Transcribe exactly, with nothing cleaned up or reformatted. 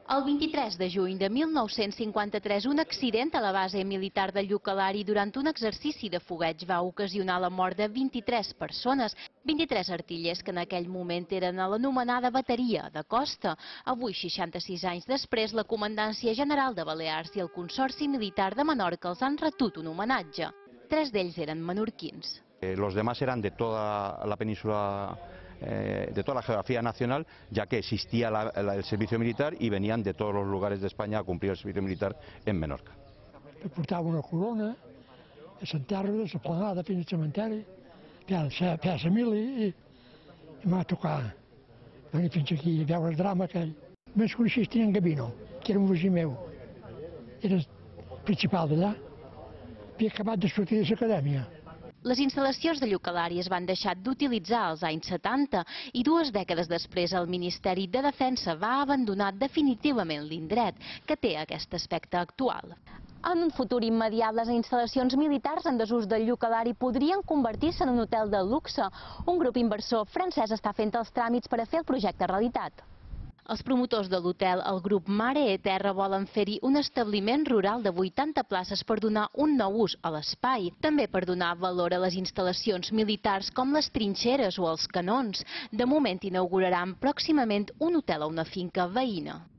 El vint-i-tres de juny de mil nou-cents cinquanta-tres, un accident a la base militar de Llucalari durant un exercici de fogueig va ocasionar la mort de vint-i-tres persones, vint-i-tres artillers que en aquell moment eren a l'anomenada bateria de costa. Avui, seixanta-sis anys després, la Comandància General de Balears i el Consorci Militar de Menorca els han retut un homenatge. Tres d'ells eren menorquins. Los demás eran de toda la península, eh, de toda la geografía nacional, ya que existía la, la, el servicio militar y venían de todos los lugares de España a cumplir el servicio militar en Menorca. Jo portava una corona, a s'enterra, a la planada, fins al cementeri, per la mili, i, i m'ha tocat venir fins aquí a veure el drama aquell. Me'n coneixia en Gavino, que era un vecí meu, era el principal d'allà, havia acabat de sortir de l'acadèmia. Les instal·lacions de Llucalari es van deixar d'utilitzar als anys setanta i dues dècades després el Ministeri de Defensa va abandonar definitivament l'indret, que té aquest aspecte actual. En un futur immediat, les instal·lacions militars en desús del Llucalari podrien convertir-se en un hotel de luxe. Un grup inversor francès està fent els tràmits per a fer el projecte realitat. Els promotors de l'hotel, el grup Mare e Terra, volen fer-hi un establiment rural de vuitanta places per donar un nou ús a l'espai, també per donar valor a les instal·lacions militars com les trinxeres o els canons. De moment inauguraran pròximament un hotel a una finca veïna.